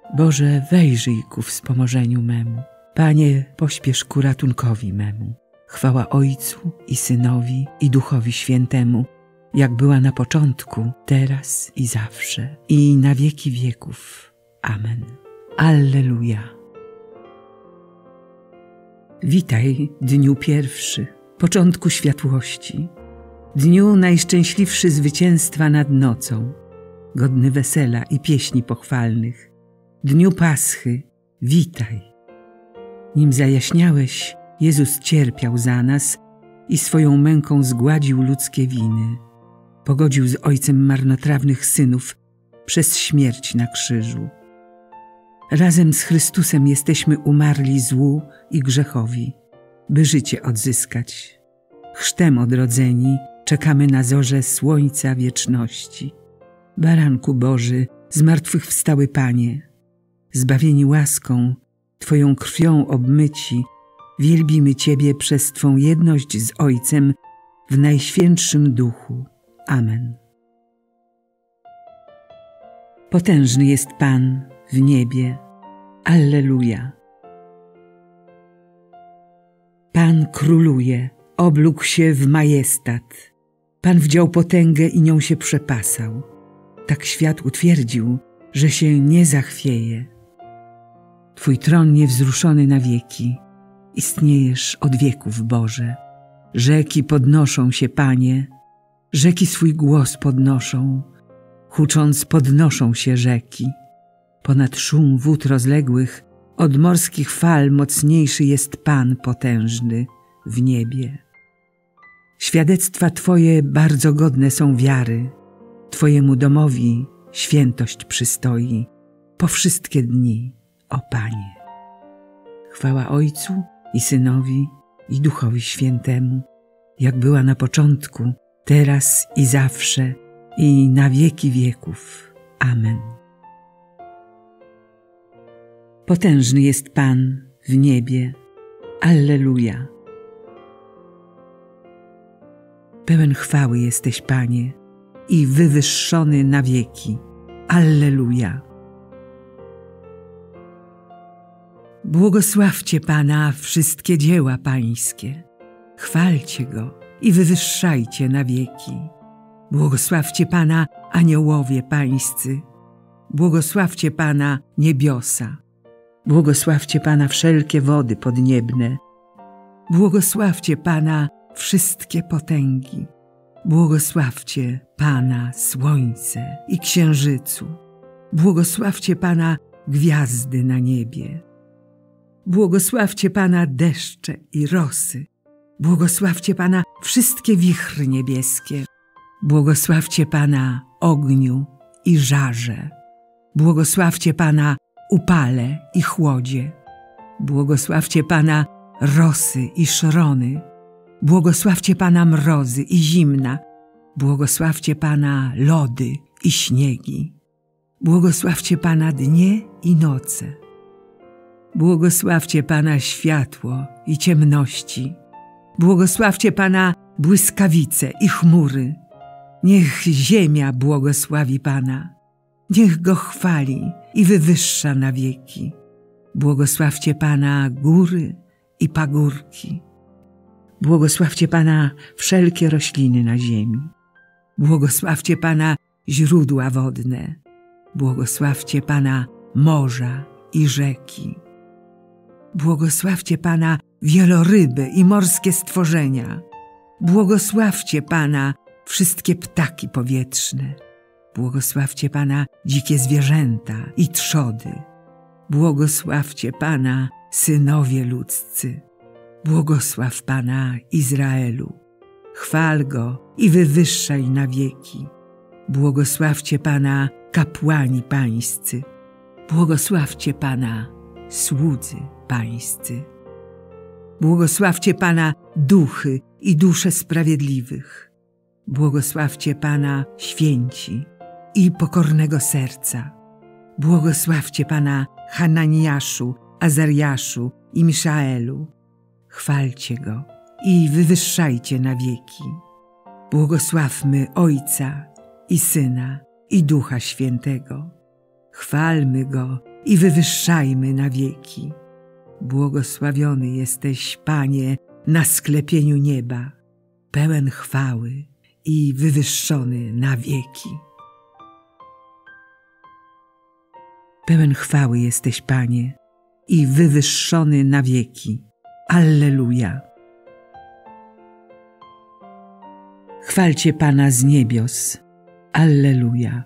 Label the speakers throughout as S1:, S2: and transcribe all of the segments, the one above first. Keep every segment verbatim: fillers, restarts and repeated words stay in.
S1: Boże, wejrzyj ku wspomożeniu memu. Panie, pośpiesz ku ratunkowi memu. Chwała Ojcu i Synowi i Duchowi Świętemu, jak była na początku, teraz i zawsze, i na wieki wieków. Amen. Alleluja. Witaj, dniu pierwszy, początku światłości, dniu najszczęśliwszy zwycięstwa nad nocą, godny wesela i pieśni pochwalnych, dniu Paschy, witaj. Nim zajaśniałeś, Jezus cierpiał za nas i swoją męką zgładził ludzkie winy. Pogodził z Ojcem marnotrawnych synów przez śmierć na krzyżu. Razem z Chrystusem jesteśmy umarli złu i grzechowi, by życie odzyskać. Chrztem odrodzeni czekamy na zorze słońca wieczności. Baranku Boży, zmartwychwstały Panie, zbawieni łaską, Twoją krwią obmyci, wielbimy Ciebie przez Twą jedność z Ojcem w Najświętszym Duchu. Amen. Potężny jest Pan w niebie. Alleluja. Pan króluje, oblógł się w majestat. Pan wdział potęgę i nią się przepasał. Tak świat utwierdził, że się nie zachwieje. Twój tron niewzruszony na wieki. Istniejesz od wieków, Boże. Rzeki podnoszą się, Panie. Rzeki swój głos podnoszą. Hucząc podnoszą się rzeki. Ponad szum wód rozległych, od morskich fal mocniejszy jest Pan potężny w niebie. Świadectwa Twoje bardzo godne są wiary. Twojemu domowi świętość przystoi po wszystkie dni, o Panie. Chwała Ojcu i Synowi i Duchowi Świętemu, jak była na początku, teraz i zawsze, i na wieki wieków. Amen. Potężny jest Pan w niebie. Alleluja. Pełen chwały jesteś, Panie, i wywyższony na wieki. Alleluja. Błogosławcie Pana wszystkie dzieła Pańskie. Chwalcie Go i wywyższajcie na wieki. Błogosławcie Pana aniołowie Pańscy. Błogosławcie Pana niebiosa. Błogosławcie Pana wszelkie wody podniebne. Błogosławcie Pana wszystkie potęgi. Błogosławcie Pana słońce i księżycu. Błogosławcie Pana gwiazdy na niebie. Błogosławcie Pana deszcze i rosy. Błogosławcie Pana wszystkie wichry niebieskie. Błogosławcie Pana ogniu i żarze. Błogosławcie Pana upale i chłodzie. Błogosławcie Pana rosy i szrony. Błogosławcie Pana mrozy i zimna. Błogosławcie Pana lody i śniegi. Błogosławcie Pana dnie i noce. Błogosławcie Pana światło i ciemności. Błogosławcie Pana błyskawice i chmury. Niech ziemia błogosławi Pana. Niech Go chwali i wywyższa na wieki. Błogosławcie Pana góry i pagórki. Błogosławcie Pana wszelkie rośliny na ziemi. Błogosławcie Pana źródła wodne. Błogosławcie Pana morza i rzeki. Błogosławcie Pana wieloryby i morskie stworzenia. Błogosławcie Pana wszystkie ptaki powietrzne. Błogosławcie Pana dzikie zwierzęta i trzody. Błogosławcie Pana synowie ludzcy. Błogosław Pana Izraelu. Chwal Go i wywyższaj na wieki. Błogosławcie Pana kapłani pańscy. Błogosławcie Pana słudzy pańscy. Błogosławcie Pana duchy i dusze sprawiedliwych. Błogosławcie Pana święci i pokornego serca. Błogosławcie Pana Hananiaszu, Azariaszu i Miszaelu. Chwalcie Go i wywyższajcie na wieki. Błogosławmy Ojca i Syna i Ducha Świętego. Chwalmy Go i wywyższajmy na wieki. Błogosławiony jesteś, Panie, na sklepieniu nieba, pełen chwały i wywyższony na wieki. Pełen chwały jesteś, Panie, i wywyższony na wieki. Alleluja. Chwalcie Pana z niebios. Alleluja.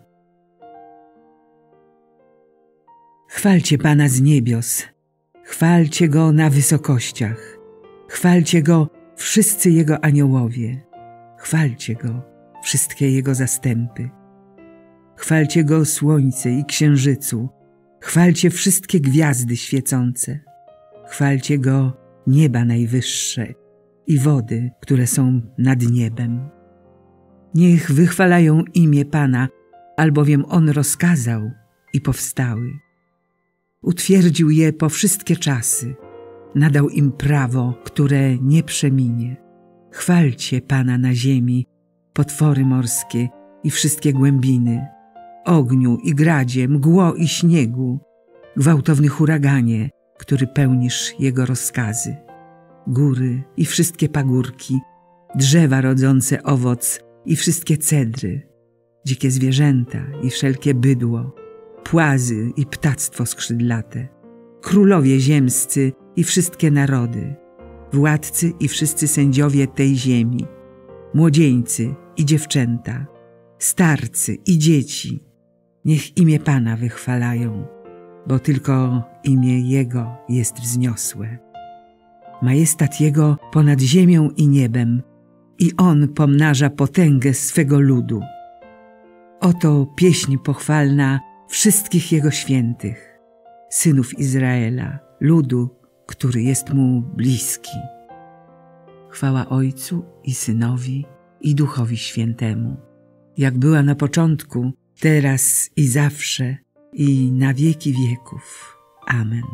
S1: Chwalcie Pana z niebios. Chwalcie Go na wysokościach. Chwalcie Go wszyscy Jego aniołowie. Chwalcie Go wszystkie Jego zastępy. Chwalcie Go słońce i księżycu. Chwalcie wszystkie gwiazdy świecące. Chwalcie Go nieba najwyższe i wody, które są nad niebem. Niech wychwalają imię Pana, albowiem On rozkazał i powstały. Utwierdził je po wszystkie czasy. Nadał im prawo, które nie przeminie. Chwalcie Pana na ziemi, potwory morskie i wszystkie głębiny, ogniu i gradzie, mgło i śniegu, gwałtowny huraganie, który pełnisz Jego rozkazy, góry i wszystkie pagórki, drzewa rodzące owoc i wszystkie cedry, dzikie zwierzęta i wszelkie bydło, płazy i ptactwo skrzydlate, królowie ziemscy i wszystkie narody, władcy i wszyscy sędziowie tej ziemi, młodzieńcy i dziewczęta, starcy i dzieci. Niech imię Pana wychwalają, bo tylko imię Jego jest wzniosłe. Majestat Jego ponad ziemią i niebem i On pomnaża potęgę swego ludu. Oto pieśń pochwalna wszystkich Jego świętych, synów Izraela, ludu, który jest Mu bliski. Chwała Ojcu i Synowi i Duchowi Świętemu, jak była na początku, teraz i zawsze, i na wieki wieków. Amen.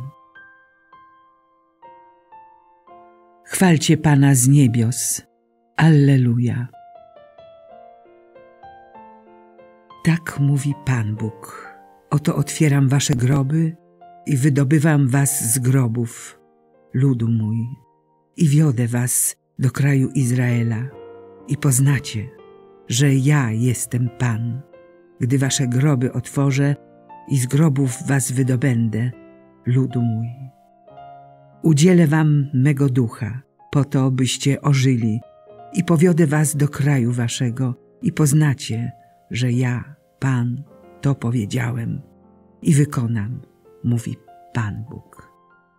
S1: Chwalcie Pana z niebios. Alleluja. Tak mówi Pan Bóg. Oto otwieram wasze groby i wydobywam was z grobów, ludu mój, i wiodę was do kraju Izraela i poznacie, że ja jestem Pan, gdy wasze groby otworzę i z grobów was wydobędę, ludu mój. Udzielę wam mego ducha, po to, byście ożyli, i powiodę was do kraju waszego i poznacie, że ja, Pan, to powiedziałem i wykonam, mówi Pan Bóg.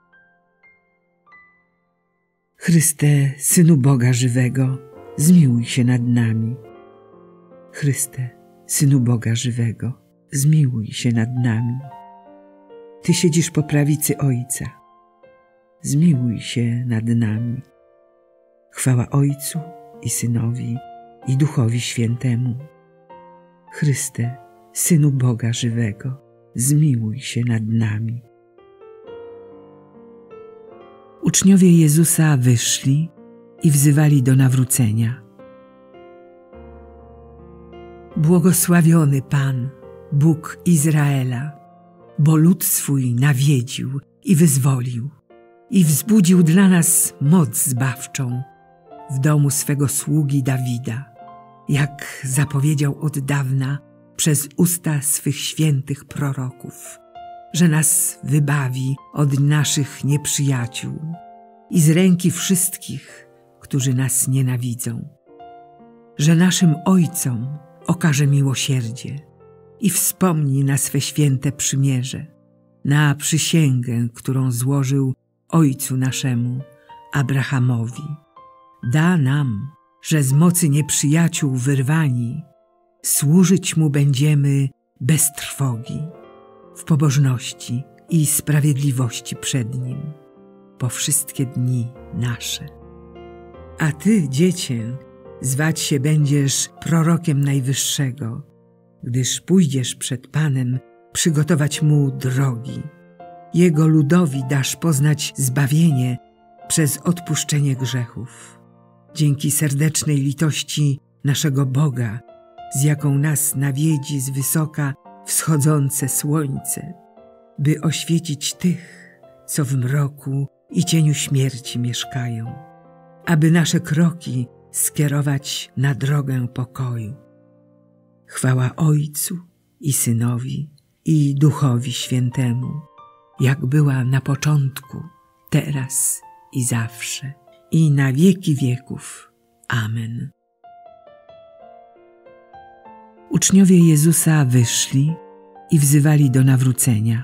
S1: Chryste, Synu Boga żywego, zmiłuj się nad nami. Chryste, Synu Boga żywego, zmiłuj się nad nami. Ty siedzisz po prawicy Ojca, zmiłuj się nad nami. Chwała Ojcu i Synowi i Duchowi Świętemu. Chryste, Synu Boga żywego, zmiłuj się nad nami. Uczniowie Jezusa wyszli i wzywali do nawrócenia. Błogosławiony Pan, Bóg Izraela, bo lud swój nawiedził i wyzwolił i wzbudził dla nas moc zbawczą w domu swego sługi Dawida, jak zapowiedział od dawna przez usta swych świętych proroków, że nas wybawi od naszych nieprzyjaciół i z ręki wszystkich, którzy nas nienawidzą, że naszym ojcom okaże miłosierdzie i wspomni na swe święte przymierze, na przysięgę, którą złożył ojcu naszemu, Abrahamowi. Da nam, że z mocy nieprzyjaciół wyrwani, służyć Mu będziemy bez trwogi, w pobożności i sprawiedliwości przed Nim, po wszystkie dni nasze. A Ty, Dziecię, zwać się będziesz prorokiem Najwyższego, gdyż pójdziesz przed Panem przygotować Mu drogi. Jego ludowi dasz poznać zbawienie przez odpuszczenie grzechów. Dzięki serdecznej litości naszego Boga, z jaką nas nawiedzi z wysoka wschodzące słońce, by oświecić tych, co w mroku i cieniu śmierci mieszkają, aby nasze kroki skierować na drogę pokoju. Chwała Ojcu i Synowi i Duchowi Świętemu, jak była na początku, teraz i zawsze, i na wieki wieków. Amen. Uczniowie Jezusa wyszli i wzywali do nawrócenia.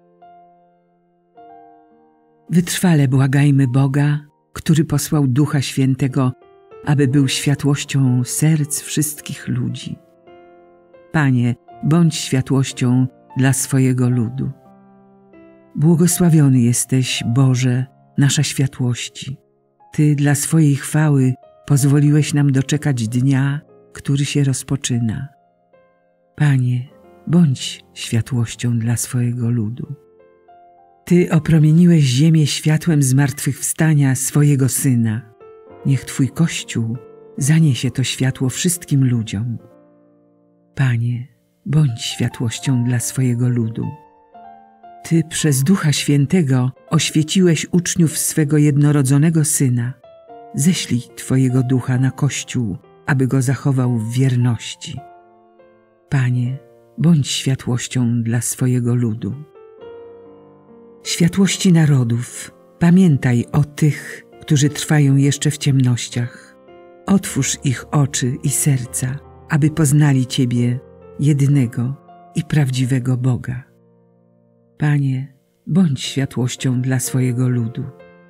S1: Wytrwale błagajmy Boga, który posłał Ducha Świętego, aby był światłością serc wszystkich ludzi. Panie, bądź światłością dla swojego ludu. Błogosławiony jesteś, Boże, nasza światłości. Ty dla swojej chwały pozwoliłeś nam doczekać dnia, który się rozpoczyna. Panie, bądź światłością dla swojego ludu. Ty opromieniłeś ziemię światłem zmartwychwstania swojego Syna. Niech Twój Kościół zaniesie to światło wszystkim ludziom. Panie, bądź światłością dla swojego ludu. Ty przez Ducha Świętego oświeciłeś uczniów swego jednorodzonego Syna. Ześlij Twojego Ducha na Kościół, aby go zachował w wierności. Panie, bądź światłością dla swojego ludu. Światłości narodów, pamiętaj o tych, którzy trwają jeszcze w ciemnościach. Otwórz ich oczy i serca, aby poznali Ciebie, jedynego i prawdziwego Boga. Panie, bądź światłością dla swojego ludu.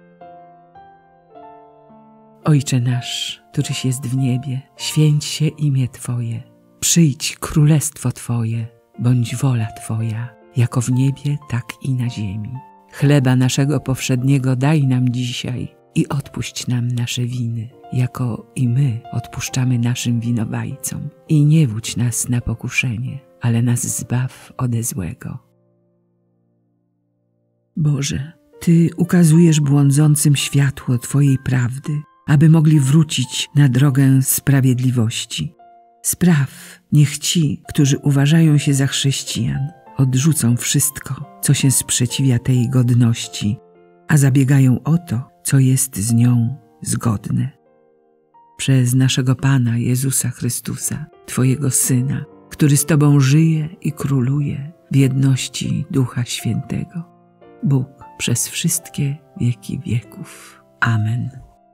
S1: Ojcze nasz, któryś jest w niebie, święć się imię Twoje. Przyjdź królestwo Twoje, bądź wola Twoja, jako w niebie, tak i na ziemi. Chleba naszego powszedniego daj nam dzisiaj i odpuść nam nasze winy, jako i my odpuszczamy naszym winowajcom. I nie wódź nas na pokuszenie, ale nas zbaw ode złego. Boże, Ty ukazujesz błądzącym światło Twojej prawdy, aby mogli wrócić na drogę sprawiedliwości. Spraw, niech ci, którzy uważają się za chrześcijan, odrzucą wszystko, co się sprzeciwia tej godności, a zabiegają o to, co jest z nią zgodne. Przez naszego Pana Jezusa Chrystusa, Twojego Syna, który z Tobą żyje i króluje w jedności Ducha Świętego, Bóg przez wszystkie wieki wieków. Amen.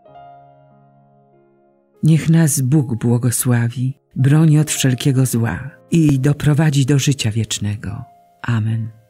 S1: Niech nas Bóg błogosławi, broni od wszelkiego zła i doprowadzi do życia wiecznego. Amen.